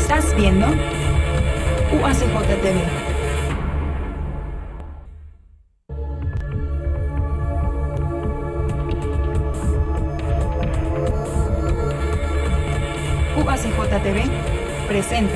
Estás viendo UACJ TV. UACJ TV presenta.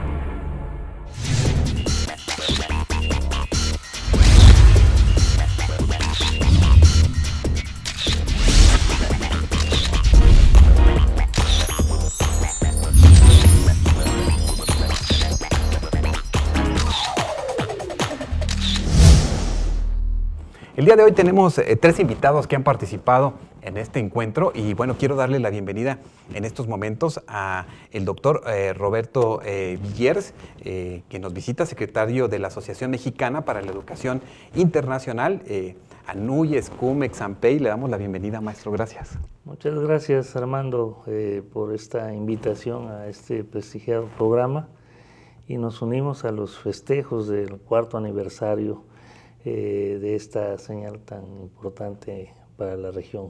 El día de hoy tenemos tres invitados que han participado en este encuentro y bueno, quiero darle la bienvenida en estos momentos a el doctor Roberto Villers, que nos visita, secretario de la Asociación Mexicana para la Educación Internacional, ANUY, SCUM, Exampey. Le damos la bienvenida, maestro. Gracias. Muchas gracias, Armando, por esta invitación a este prestigiado programa, y nos unimos a los festejos del 4º aniversario de esta señal tan importante para la región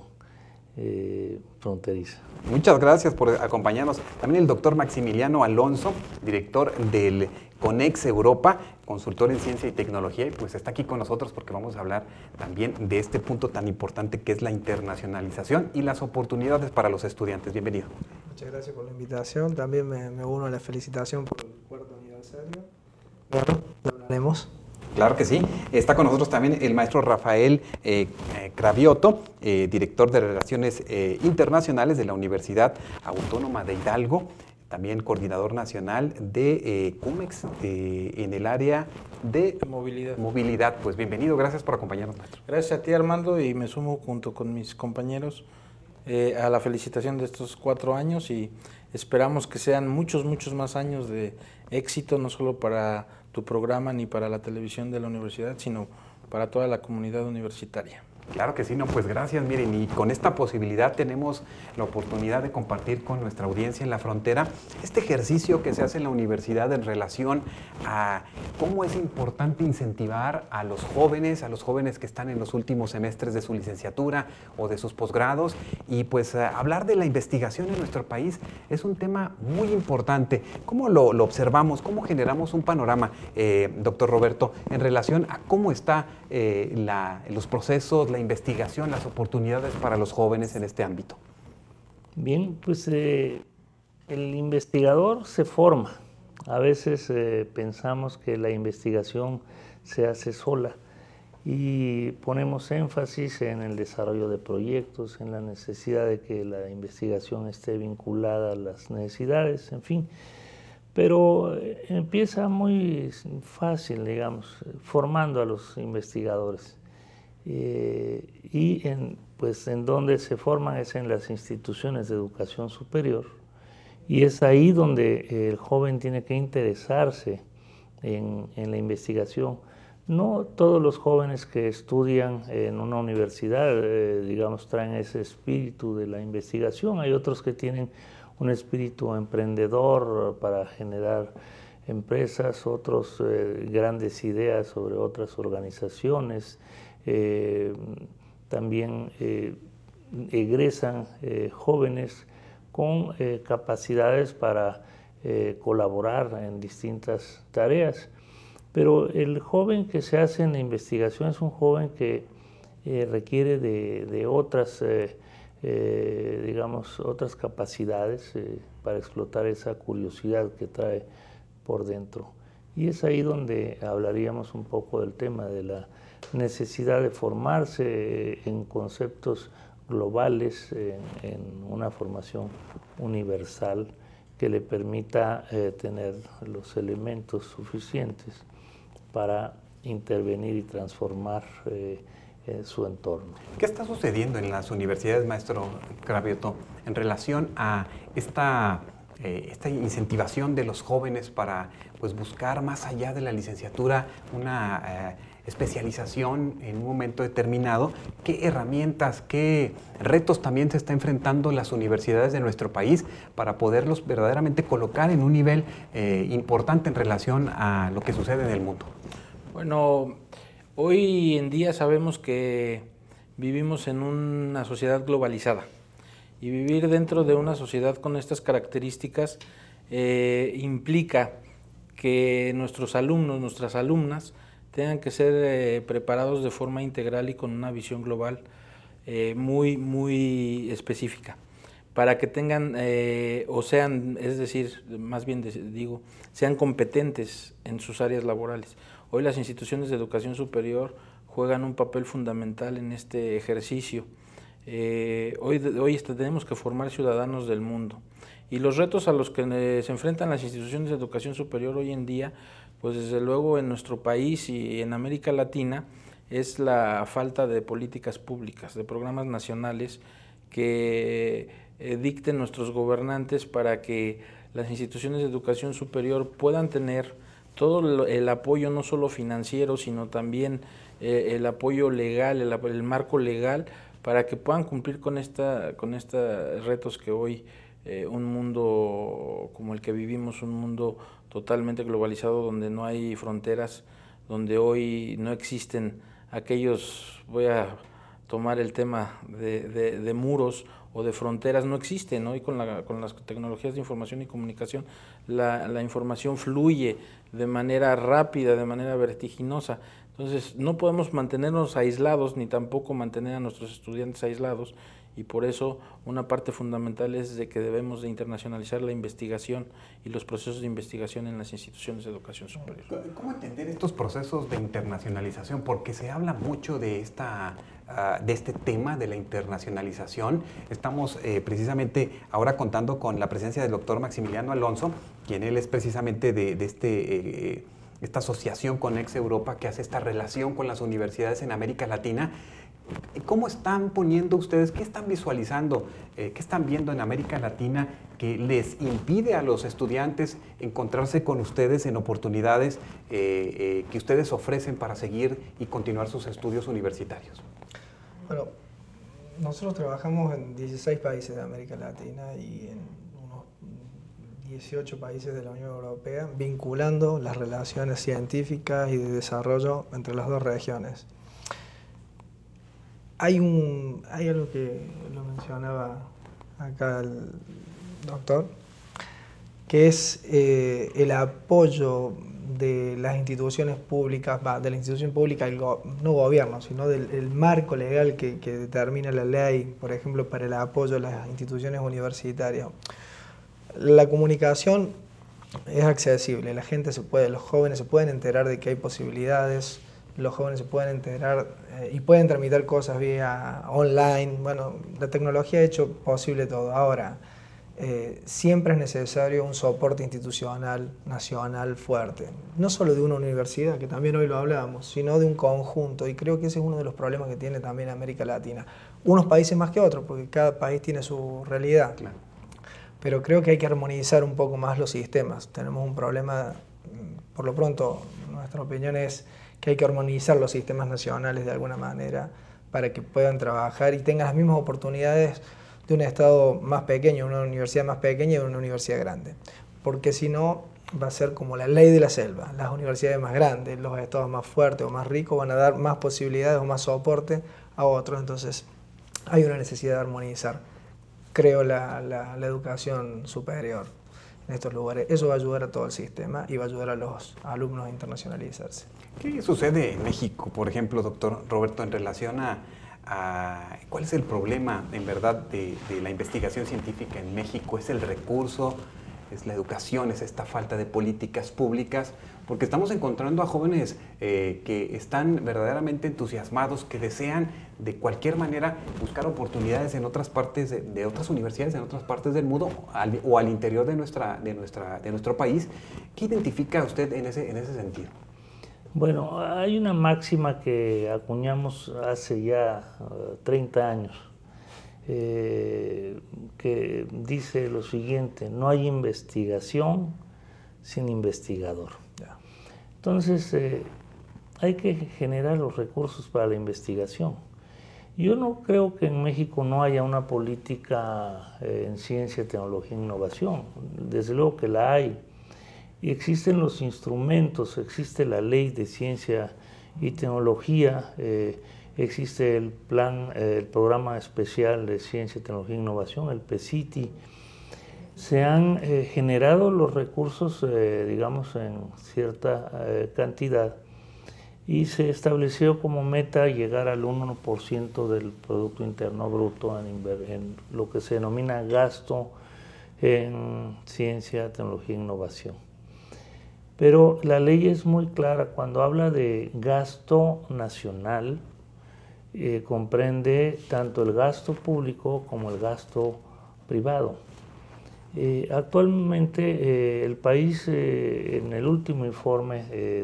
fronteriza. Muchas gracias por acompañarnos. También el doctor Maximiliano Alonso, director del CONEX Europa, consultor en ciencia y tecnología, y pues está aquí con nosotros porque vamos a hablar también de este punto tan importante que es la internacionalización y las oportunidades para los estudiantes. Bienvenido. Muchas gracias por la invitación. También me uno a la felicitación por el 4º aniversario. Bueno, lo hablaremos. Claro que sí. Está con nosotros también el maestro Rafael Cravioto, director de Relaciones Internacionales de la Universidad Autónoma de Hidalgo, también coordinador nacional de CUMEX en el área de movilidad. Pues bienvenido, gracias por acompañarnos, maestro. Gracias a ti, Armando, y me sumo junto con mis compañeros a la felicitación de estos 4 años, y esperamos que sean muchos más años de éxito, no solo para tu programa ni para la televisión de la universidad, sino para toda la comunidad universitaria. Claro que sí, no, pues gracias. Miren, y con esta posibilidad tenemos la oportunidad de compartir con nuestra audiencia en la frontera este ejercicio que se hace en la universidad en relación a cómo es importante incentivar a los jóvenes que están en los últimos semestres de su licenciatura o de sus posgrados, y pues hablar de la investigación en nuestro país es un tema muy importante. ¿Cómo lo observamos? ¿Cómo generamos un panorama, doctor Roberto, en relación a cómo está los procesos, la investigación, las oportunidades para los jóvenes en este ámbito? Bien, pues el investigador se forma. A veces pensamos que la investigación se hace sola y ponemos énfasis en el desarrollo de proyectos, en la necesidad de que la investigación esté vinculada a las necesidades, en fin. Pero empieza muy fácil, digamos, formando a los investigadores. Pues en donde se forman es en las instituciones de educación superior, y es ahí donde el joven tiene que interesarse en la investigación. No todos los jóvenes que estudian en una universidad, digamos, traen ese espíritu de la investigación. Hay otros que tienen un espíritu emprendedor para generar empresas, otros grandes ideas sobre otras organizaciones. También egresan jóvenes con capacidades para colaborar en distintas tareas. Pero el joven que se hace en la investigación es un joven que requiere de otras, digamos, otras capacidades para explotar esa curiosidad que trae por dentro. Y es ahí donde hablaríamos un poco del tema de la necesidad de formarse en conceptos globales, en una formación universal que le permita tener los elementos suficientes para intervenir y transformar su entorno. ¿Qué está sucediendo en las universidades, maestro Cravioto, en relación a esta incentivación de los jóvenes para pues, buscar más allá de la licenciatura una especialización en un momento determinado? ¿Qué herramientas, qué retos también se está enfrentando las universidades de nuestro país para poderlos verdaderamente colocar en un nivel importante en relación a lo que sucede en el mundo? Bueno, hoy en día sabemos que vivimos en una sociedad globalizada, y vivir dentro de una sociedad con estas características implica que nuestros alumnos, nuestras alumnas, tengan que ser preparados de forma integral y con una visión global muy específica, para que tengan o sean, es decir, más bien digo, sean competentes en sus áreas laborales. Hoy las instituciones de educación superior juegan un papel fundamental en este ejercicio. Hoy tenemos que formar ciudadanos del mundo, y los retos a los que se enfrentan las instituciones de educación superior hoy en día, pues desde luego en nuestro país y en América Latina, es la falta de políticas públicas, de programas nacionales que dicten nuestros gobernantes para que las instituciones de educación superior puedan tener todo el apoyo, no solo financiero, sino también el apoyo legal, el marco legal, para que puedan cumplir con estos retos que hoy un mundo como el que vivimos, un mundo totalmente globalizado, donde no hay fronteras, donde hoy no existen aquellos, voy a tomar el tema de muros o de fronteras, no existen. Hoy con las tecnologías de información y comunicación, la información fluye de manera rápida, de manera vertiginosa. Entonces no podemos mantenernos aislados, ni tampoco mantener a nuestros estudiantes aislados, y por eso una parte fundamental es de que debemos de internacionalizar la investigación y los procesos de investigación en las instituciones de educación superior. ¿Cómo entender estos procesos de internacionalización? Porque se habla mucho de este tema de la internacionalización. Estamos precisamente ahora contando con la presencia del doctor Maximiliano Alonso, quien él es precisamente de esta asociación Conex Europa, que hace esta relación con las universidades en América Latina. ¿Cómo están poniendo ustedes, qué están visualizando, qué están viendo en América Latina que les impide a los estudiantes encontrarse con ustedes en oportunidades que ustedes ofrecen para seguir y continuar sus estudios universitarios? Bueno, nosotros trabajamos en 16 países de América Latina y en unos 18 países de la Unión Europea, vinculando las relaciones científicas y de desarrollo entre las dos regiones. Hay algo que lo mencionaba acá el doctor, que es el apoyo de las instituciones públicas, de la institución pública, no gobierno, sino del marco legal que determina la ley, por ejemplo, para el apoyo a las instituciones universitarias. La comunicación es accesible, la gente los jóvenes se pueden enterar de que hay posibilidades, los jóvenes se pueden enterar y pueden tramitar cosas vía online. Bueno, la tecnología ha hecho posible todo. Ahora, siempre es necesario un soporte institucional nacional fuerte, no solo de una universidad, que también hoy lo hablábamos, sino de un conjunto, y creo que ese es uno de los problemas que tiene también América Latina. Unos países más que otros, porque cada país tiene su realidad. Claro. Pero creo que hay que armonizar un poco más los sistemas. Tenemos un problema, por lo pronto, nuestra opinión es que hay que armonizar los sistemas nacionales de alguna manera para que puedan trabajar y tengan las mismas oportunidades de un estado más pequeño, una universidad más pequeña y una universidad grande. Porque si no, va a ser como la ley de la selva. Las universidades más grandes, los estados más fuertes o más ricos van a dar más posibilidades o más soporte a otros. Entonces, hay una necesidad de armonizar, creo, la educación superior en estos lugares. Eso va a ayudar a todo el sistema y va a ayudar a los alumnos a internacionalizarse. ¿Qué sucede en México, por ejemplo, doctor Roberto, en relación a cuál es el problema, en verdad, de la investigación científica en México? ¿Es el recurso? ¿Es la educación? ¿Es esta falta de políticas públicas? Porque estamos encontrando a jóvenes que están verdaderamente entusiasmados, que desean de cualquier manera buscar oportunidades en otras partes de otras universidades, en otras partes del mundo o al interior de nuestro país. ¿Qué identifica usted en ese sentido? Bueno, hay una máxima que acuñamos hace ya 30 años, que dice lo siguiente: no hay investigación sin investigador. Entonces, hay que generar los recursos para la investigación. Yo no creo que en México no haya una política en ciencia, tecnología e innovación. Desde luego que la hay. Y existen los instrumentos, existe la ley de ciencia y tecnología, existe el programa especial de ciencia, tecnología e innovación, el PCITI, se han generado los recursos, digamos, en cierta cantidad, y se estableció como meta llegar al 1% del Producto Interno Bruto en lo que se denomina gasto en ciencia, tecnología e innovación. Pero la ley es muy clara cuando habla de gasto nacional, comprende tanto el gasto público como el gasto privado. Actualmente el país, en el último informe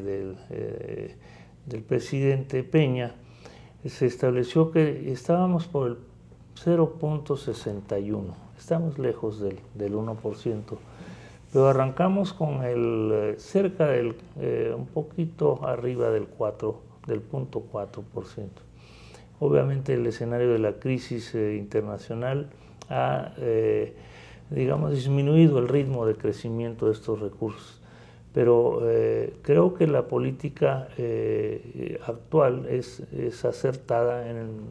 del presidente Peña, se estableció que estábamos por el 0.61, estamos lejos del 1%, pero arrancamos con el cerca del, un poquito arriba del 0.4%. Obviamente el escenario de la crisis internacional ha, digamos, disminuido el ritmo de crecimiento de estos recursos. Pero creo que la política actual es acertada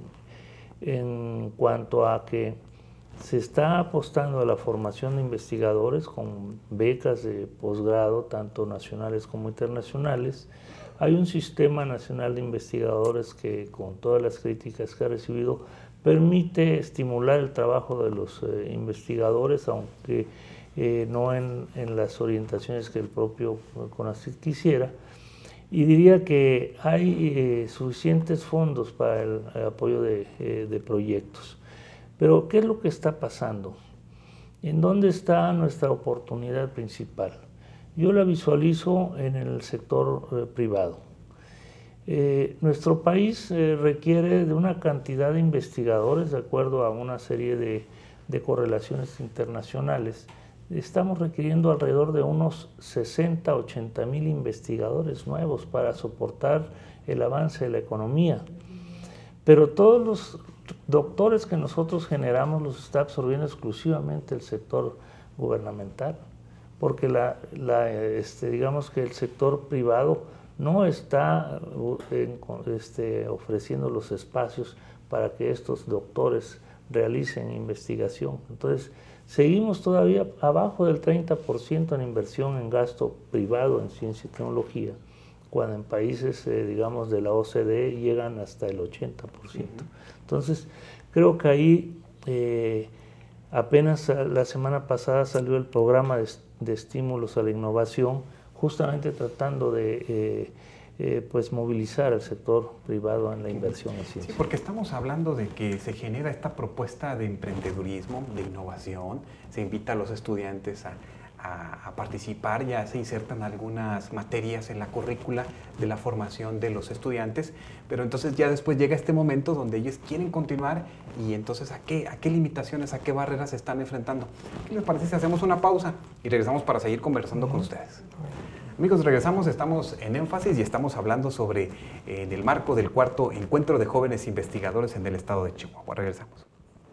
en cuanto a que se está apostando a la formación de investigadores con becas de posgrado, tanto nacionales como internacionales. Hay un sistema nacional de investigadores que, con todas las críticas que ha recibido, permite estimular el trabajo de los investigadores, aunque no en las orientaciones que el propio CONACYT quisiera, y diría que hay suficientes fondos para el apoyo de proyectos. Pero ¿qué es lo que está pasando? ¿En dónde está nuestra oportunidad principal? Yo la visualizo en el sector privado. Nuestro país requiere de una cantidad de investigadores, de acuerdo a una serie de correlaciones internacionales. Estamos requiriendo alrededor de unos 60, 80 mil investigadores nuevos para soportar el avance de la economía. Pero todos los doctores que nosotros generamos los está absorbiendo exclusivamente el sector gubernamental, porque digamos que el sector privado no está ofreciendo los espacios para que estos doctores realicen investigación. Entonces, seguimos todavía abajo del 30% en inversión en gasto privado en ciencia y tecnología, cuando en países, digamos, de la OCDE llegan hasta el 80%. Entonces, creo que ahí apenas la semana pasada salió el programa de estímulos a la innovación, justamente tratando de pues movilizar al sector privado en la inversión en ciencia. Sí, porque estamos hablando de que se genera esta propuesta de emprendedurismo, de innovación, se invita a los estudiantes a participar, ya se insertan algunas materias en la currícula de la formación de los estudiantes, pero entonces ya después llega este momento donde ellos quieren continuar y entonces ¿a qué limitaciones, a qué barreras se están enfrentando? ¿Qué les parece si hacemos una pausa y regresamos para seguir conversando con ustedes? Amigos, regresamos, estamos en Énfasis y estamos hablando sobre, en el marco del cuarto encuentro de jóvenes investigadores en el estado de Chihuahua. Regresamos.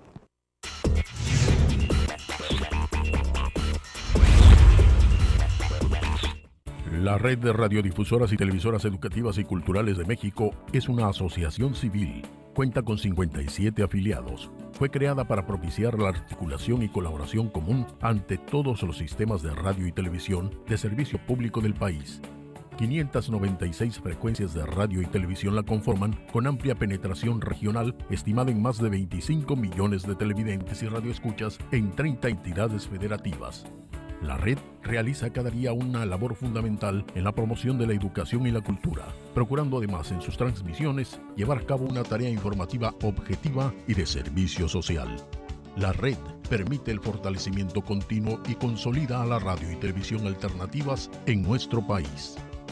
La Red de Radiodifusoras y Televisoras Educativas y Culturales de México es una asociación civil. Cuenta con 57 afiliados. Fue creada para propiciar la articulación y colaboración común ante todos los sistemas de radio y televisión de servicio público del país. 596 frecuencias de radio y televisión la conforman, con amplia penetración regional, estimada en más de 25 millones de televidentes y radioescuchas en 30 entidades federativas. La red realiza cada día una labor fundamental en la promoción de la educación y la cultura, procurando además en sus transmisiones llevar a cabo una tarea informativa objetiva y de servicio social. La red permite el fortalecimiento continuo y consolida a la radio y televisión alternativas en nuestro país.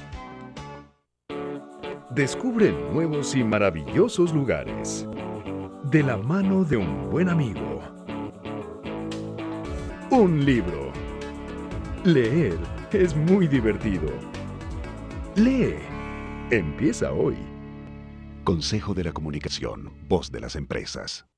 Descubre nuevos y maravillosos lugares, de la mano de un buen amigo. Un libro. Leer es muy divertido. Lee. Empieza hoy. Consejo de la Comunicación, voz de las empresas.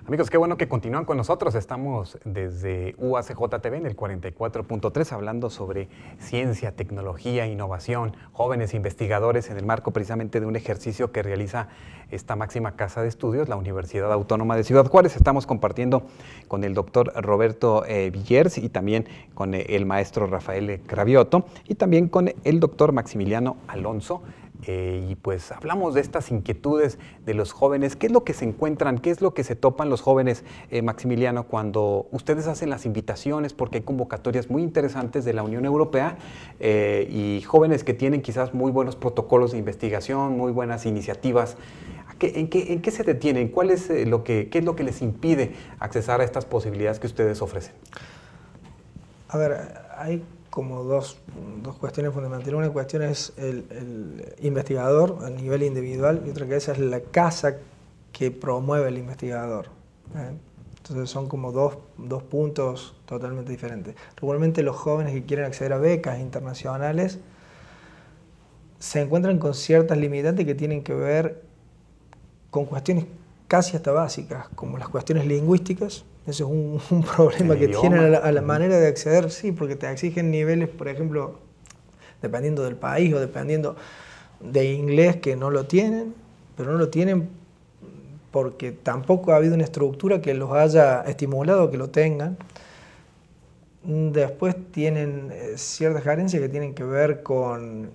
Amigos, qué bueno que continúan con nosotros. Estamos desde UACJ TV en el 44.3 hablando sobre ciencia, tecnología, innovación, jóvenes investigadores en el marco precisamente de un ejercicio que realiza esta máxima casa de estudios, la Universidad Autónoma de Ciudad Juárez. Estamos compartiendo con el doctor Roberto Villers y también con el maestro Rafael Cravioto y también con el doctor Maximiliano Alonso. Y pues hablamos de estas inquietudes de los jóvenes. ¿Qué es lo que se encuentran? ¿Qué es lo que se topan los jóvenes, Maximiliano, cuando ustedes hacen las invitaciones? Porque hay convocatorias muy interesantes de la Unión Europea y jóvenes que tienen quizás muy buenos protocolos de investigación, muy buenas iniciativas. ¿En qué se detienen? ¿Qué es lo que les impide accesar a estas posibilidades que ustedes ofrecen? A ver, hay como dos cuestiones fundamentales. Una cuestión es el investigador a nivel individual y otra que es la casa que promueve el investigador. Entonces son como dos puntos totalmente diferentes. Regularmente los jóvenes que quieren acceder a becas internacionales se encuentran con ciertas limitantes que tienen que ver con cuestiones casi hasta básicas, como las cuestiones lingüísticas. Ese es un problema que tienen a la manera de acceder, sí, porque te exigen niveles, por ejemplo, dependiendo del país o dependiendo de inglés que no lo tienen, pero no lo tienen porque tampoco ha habido una estructura que los haya estimulado que lo tengan. Después tienen ciertas carencias que tienen que ver con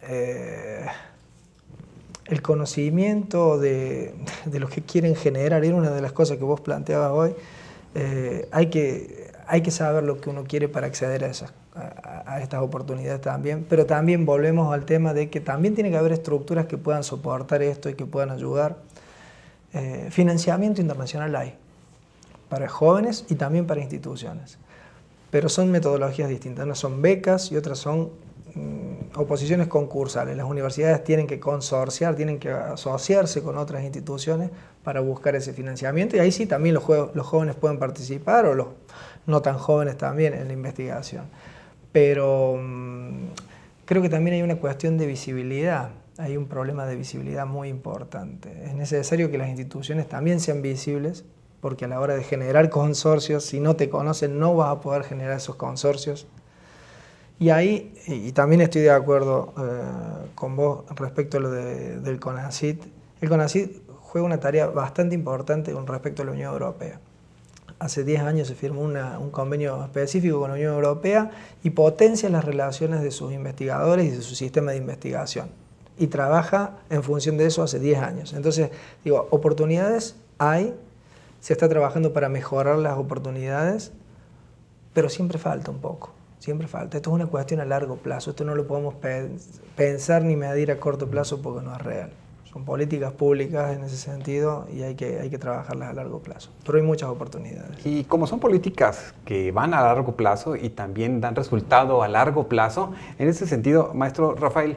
el conocimiento de lo que quieren generar. Era una de las cosas que vos planteabas hoy. Hay que saber lo que uno quiere para acceder a estas oportunidades también, pero también volvemos al tema de que también tiene que haber estructuras que puedan soportar esto y que puedan ayudar. Financiamiento internacional hay para jóvenes y también para instituciones, pero son metodologías distintas. Unas son becas y otras son oposiciones concursales. Las universidades tienen que consorciar, tienen que asociarse con otras instituciones para buscar ese financiamiento y ahí sí también los jóvenes pueden participar o los no tan jóvenes también en la investigación. Pero creo que también hay una cuestión de visibilidad, hay un problema de visibilidad muy importante. Es necesario que las instituciones también sean visibles porque a la hora de generar consorcios, si no te conocen no vas a poder generar esos consorcios. Y ahí, y también estoy de acuerdo con vos respecto a lo del CONACYT. El CONACYT juega una tarea bastante importante con respecto a la Unión Europea. Hace 10 años se firmó un convenio específico con la Unión Europea y potencia las relaciones de sus investigadores y de su sistema de investigación. Y trabaja en función de eso hace 10 años. Entonces, digo, oportunidades hay, se está trabajando para mejorar las oportunidades, pero siempre falta un poco. Siempre falta. Esto es una cuestión a largo plazo. Esto no lo podemos pensar ni medir a corto plazo porque no es real. Son políticas públicas en ese sentido y hay que trabajarlas a largo plazo. Pero hay muchas oportunidades. Y como son políticas que van a largo plazo y también dan resultado a largo plazo, en ese sentido, maestro Rafael,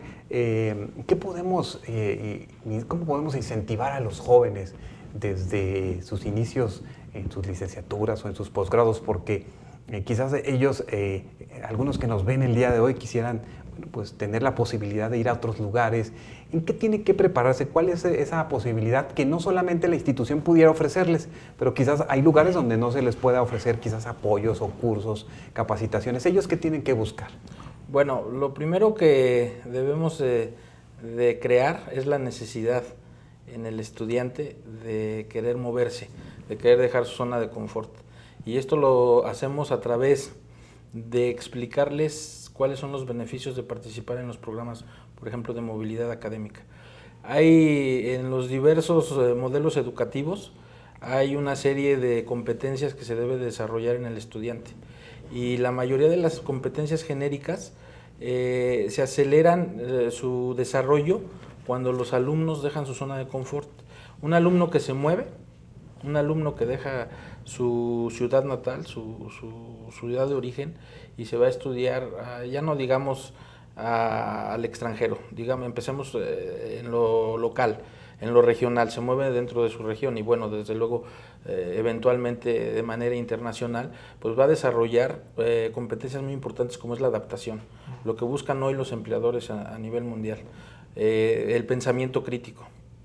¿cómo podemos incentivar a los jóvenes desde sus inicios en sus licenciaturas o en sus posgrados? Porque quizás ellos, algunos que nos ven el día de hoy, quisieran pues, tener la posibilidad de ir a otros lugares. ¿En qué tienen que prepararse? ¿Cuál es esa posibilidad que no solamente la institución pudiera ofrecerles, pero quizás hay lugares donde no se les pueda ofrecer quizás apoyos o cursos, capacitaciones? ¿Ellos qué tienen que buscar? Bueno, lo primero que debemos de crear es la necesidad en el estudiante de querer moverse, de querer dejar su zona de confort. Y esto lo hacemos a través de explicarles cuáles son los beneficios de participar en los programas, por ejemplo, de movilidad académica. Hay en los diversos modelos educativos, hay una serie de competencias que se debe desarrollar en el estudiante. Y la mayoría de las competencias genéricas se aceleran su desarrollo cuando los alumnos dejan su zona de confort. Un alumno que se mueve, un alumno que deja su ciudad natal, su ciudad de origen y se va a estudiar, ya no digamos al extranjero, digamos, empecemos en lo local, en lo regional, se mueve dentro de su región y bueno, desde luego, eventualmente de manera internacional, pues va a desarrollar competencias muy importantes como es la adaptación, lo que buscan hoy los empleadores a nivel mundial, el pensamiento crítico.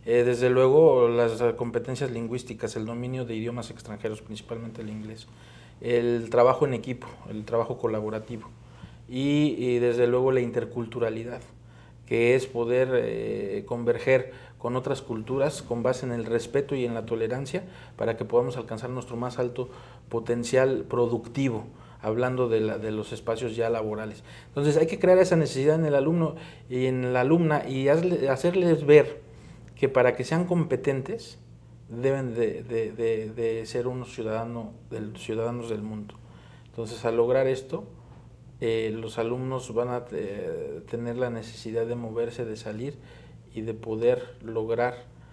Desde luego las competencias lingüísticas, el dominio de idiomas extranjeros, principalmente el inglés, el trabajo en equipo, el trabajo colaborativo y desde luego la interculturalidad, que es poder converger con otras culturas con base en el respeto y en la tolerancia para que podamos alcanzar nuestro más alto potencial productivo, hablando de los espacios ya laborales. Entonces hay que crear esa necesidad en el alumno y en la alumna y hacerles ver que para que sean competentes deben de ser unos ciudadanos del mundo. Entonces, al lograr esto, los alumnos van a tener la necesidad de moverse, de salir y de poder lograr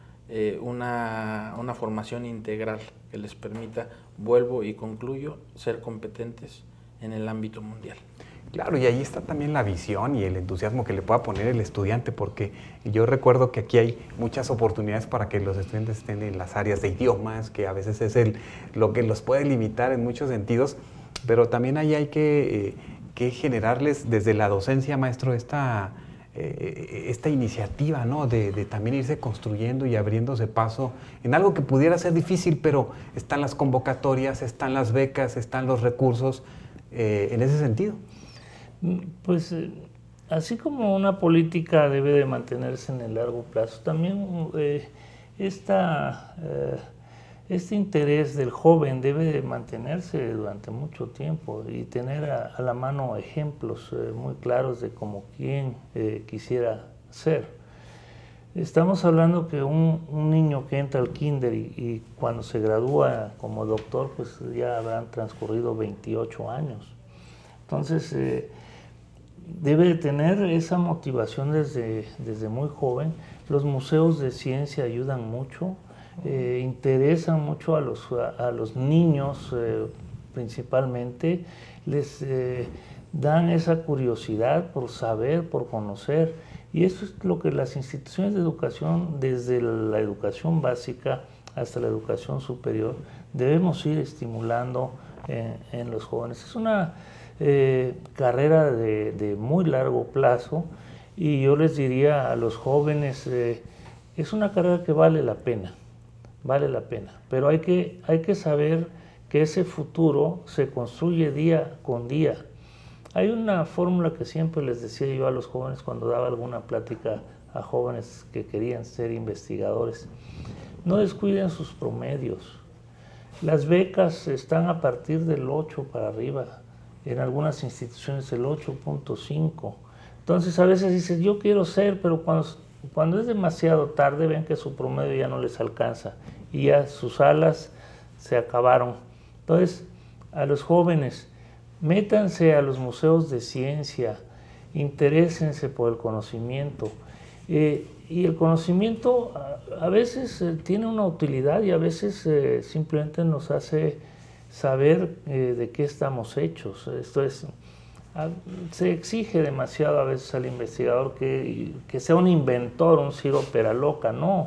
una formación integral que les permita, vuelvo y concluyo, ser competentes en el ámbito mundial. Claro, y ahí está también la visión y el entusiasmo que le pueda poner el estudiante, porque yo recuerdo que aquí hay muchas oportunidades para que los estudiantes estén en las áreas de idiomas, que a veces es lo que los puede limitar en muchos sentidos, pero también ahí hay que generarles desde la docencia, maestro, esta iniciativa, ¿no? de también irse construyendo y abriéndose paso en algo que pudiera ser difícil, pero están las convocatorias, están las becas, están los recursos en ese sentido. Pues así como una política debe de mantenerse en el largo plazo, también este interés del joven debe de mantenerse durante mucho tiempo y tener a la mano ejemplos muy claros de como quien quisiera ser. Estamos hablando que un niño que entra al kinder y cuando se gradúa como doctor, pues ya habrán transcurrido 28 años. Entonces, debe de tener esa motivación desde muy joven. Los museos de ciencia ayudan mucho, interesan mucho a los niños principalmente, les dan esa curiosidad por saber, por conocer, y eso es lo que las instituciones de educación, desde la educación básica hasta la educación superior, debemos ir estimulando en los jóvenes. Es una carrera de muy largo plazo y yo les diría a los jóvenes, es una carrera que vale la pena, pero hay que saber que ese futuro se construye día con día. Hay una fórmula que siempre les decía yo a los jóvenes cuando daba alguna plática a jóvenes que querían ser investigadores: no descuiden sus promedios. Las becas están a partir del 8 para arriba, en algunas instituciones el 8.5. Entonces a veces dicen, yo quiero ser, pero cuando es demasiado tarde ven que su promedio ya no les alcanza y ya sus alas se acabaron. Entonces, a los jóvenes, métanse a los museos de ciencia, interésense por el conocimiento. Y el conocimiento a veces tiene una utilidad y a veces simplemente nos hace saber de qué estamos hechos. Esto es, se exige demasiado a veces al investigador que sea un inventor, un Ciro Peraloca. No,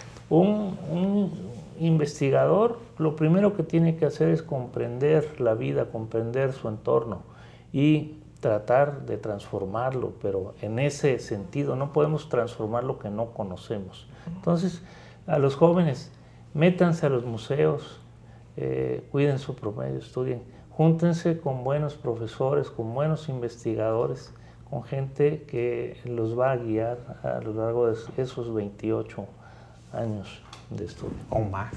un investigador lo primero que tiene que hacer es comprender la vida, comprender su entorno y tratar de transformarlo, pero en ese sentido no podemos transformar lo que no conocemos. Entonces, a los jóvenes, métanse a los museos, cuiden su promedio, estudien, júntense con buenos profesores, con buenos investigadores, con gente que los va a guiar a lo largo de esos 28 años de estudio. O más,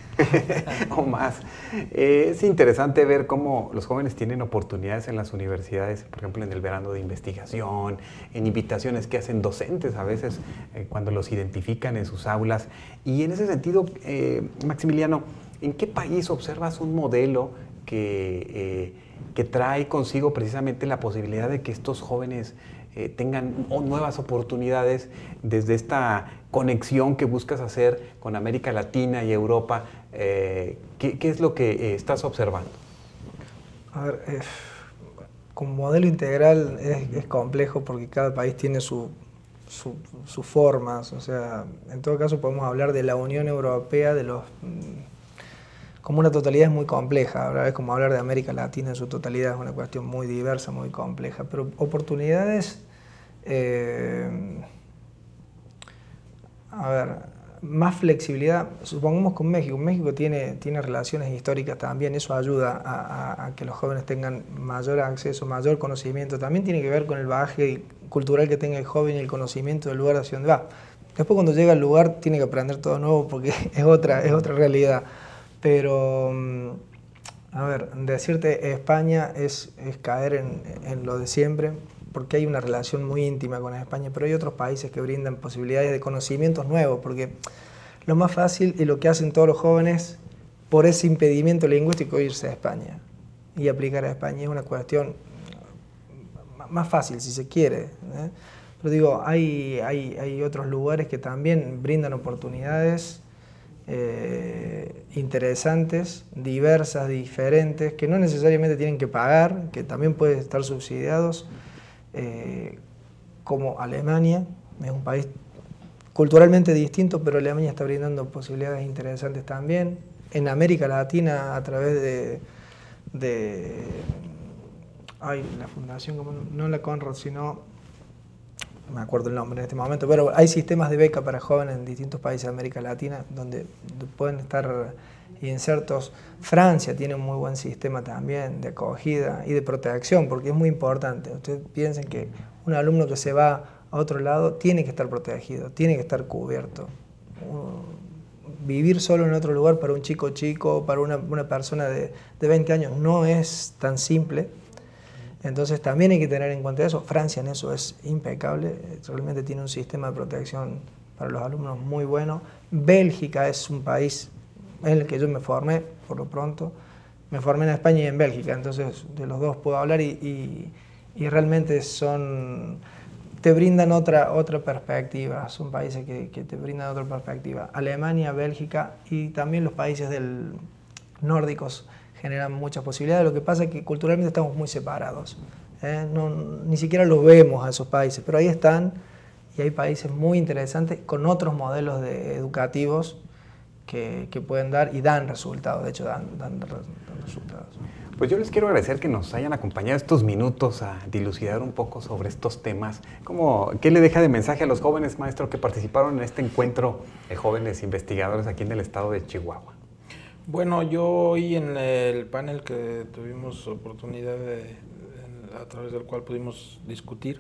o más. Es interesante ver cómo los jóvenes tienen oportunidades en las universidades, por ejemplo, en el verano de investigación, en invitaciones que hacen docentes a veces cuando los identifican en sus aulas. Y en ese sentido, Maximiliano, ¿en qué país observas un modelo que trae consigo precisamente la posibilidad de que estos jóvenes tengan nuevas oportunidades desde esta conexión que buscas hacer con América Latina y Europa? ¿Qué es lo que estás observando? A ver, como modelo integral es complejo porque cada país tiene sus formas. O sea, en todo caso podemos hablar de la Unión Europea, como una totalidad es muy compleja. Ahora es como hablar de América Latina en su totalidad, es una cuestión muy diversa, muy compleja. Pero oportunidades, a ver, más flexibilidad, supongamos con México. México tiene relaciones históricas también, eso ayuda a que los jóvenes tengan mayor acceso, mayor conocimiento. También tiene que ver con el bagaje cultural que tenga el joven y el conocimiento del lugar hacia donde va. Después cuando llega al lugar tiene que aprender todo nuevo porque es otra realidad. Pero, a ver, decirte España es caer en lo de siempre, porque hay una relación muy íntima con España, pero hay otros países que brindan posibilidades de conocimientos nuevos, porque lo más fácil y lo que hacen todos los jóvenes por ese impedimento lingüístico es irse a España y aplicar a España. Es una cuestión más fácil si se quiere, ¿eh? Pero digo, hay otros lugares que también brindan oportunidades interesantes, diversas, diferentes, que no necesariamente tienen que pagar, que también pueden estar subsidiados. Como Alemania, es un país culturalmente distinto, pero Alemania está brindando posibilidades interesantes también. En América Latina, a través de la fundación, no la Conrad, sino, no me acuerdo el nombre en este momento, pero hay sistemas de beca para jóvenes en distintos países de América Latina donde pueden estar insertos. Francia tiene un muy buen sistema también de acogida y de protección, porque es muy importante. Ustedes piensen que un alumno que se va a otro lado tiene que estar protegido, tiene que estar cubierto. Vivir solo en otro lugar para un chico, para una persona de 20 años no es tan simple. Entonces también hay que tener en cuenta eso. Francia en eso es impecable, realmente tiene un sistema de protección para los alumnos muy bueno. Bélgica es un país en el que yo me formé, por lo pronto. Me formé en España y en Bélgica, entonces de los dos puedo hablar y realmente te brindan otra perspectiva, son países que te brindan otra perspectiva. Alemania, Bélgica y también los países nórdicos generan muchas posibilidades. Lo que pasa es que culturalmente estamos muy separados, ¿eh? Ni siquiera los vemos a esos países, pero ahí están y hay países muy interesantes con otros modelos educativos que pueden dar y dan resultados, de hecho dan resultados. Pues yo les quiero agradecer que nos hayan acompañado estos minutos a dilucidar un poco sobre estos temas. ¿Qué le deja de mensaje a los jóvenes, maestro, que participaron en este encuentro de jóvenes investigadores aquí en el estado de Chihuahua? Bueno, yo hoy en el panel que tuvimos oportunidad a través del cual pudimos discutir,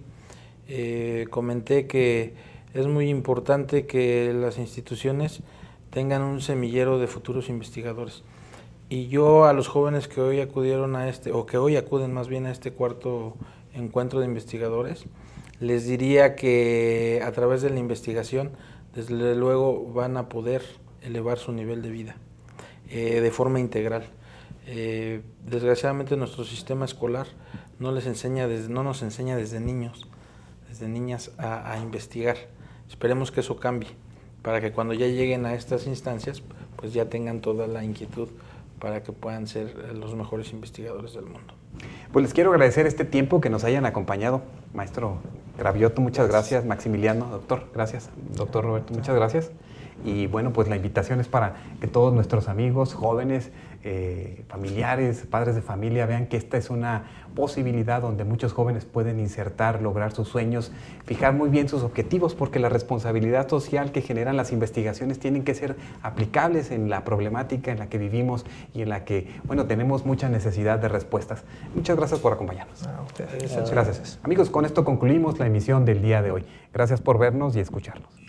comenté que es muy importante que las instituciones tengan un semillero de futuros investigadores. Y yo a los jóvenes que hoy acudieron que hoy acuden más bien a este cuarto encuentro de investigadores, les diría que a través de la investigación, desde luego van a poder elevar su nivel de vida de forma integral. Desgraciadamente nuestro sistema escolar no nos enseña desde niños, desde niñas a investigar. Esperemos que eso cambie, para que cuando ya lleguen a estas instancias, pues ya tengan toda la inquietud para que puedan ser los mejores investigadores del mundo. Pues les quiero agradecer este tiempo que nos hayan acompañado. Maestro Gravioto, muchas gracias. Maximiliano, doctor, gracias. Doctor Roberto, muchas gracias. Y bueno, pues la invitación es para que todos nuestros amigos, jóvenes, familiares, padres de familia, vean que esta es una posibilidad donde muchos jóvenes pueden insertar, lograr sus sueños, fijar muy bien sus objetivos, porque la responsabilidad social que generan las investigaciones tienen que ser aplicables en la problemática en la que vivimos y en la que, bueno, tenemos mucha necesidad de respuestas. Muchas gracias por acompañarnos. A ustedes. Muchas gracias. Amigos, con esto concluimos la emisión del día de hoy. Gracias por vernos y escucharnos.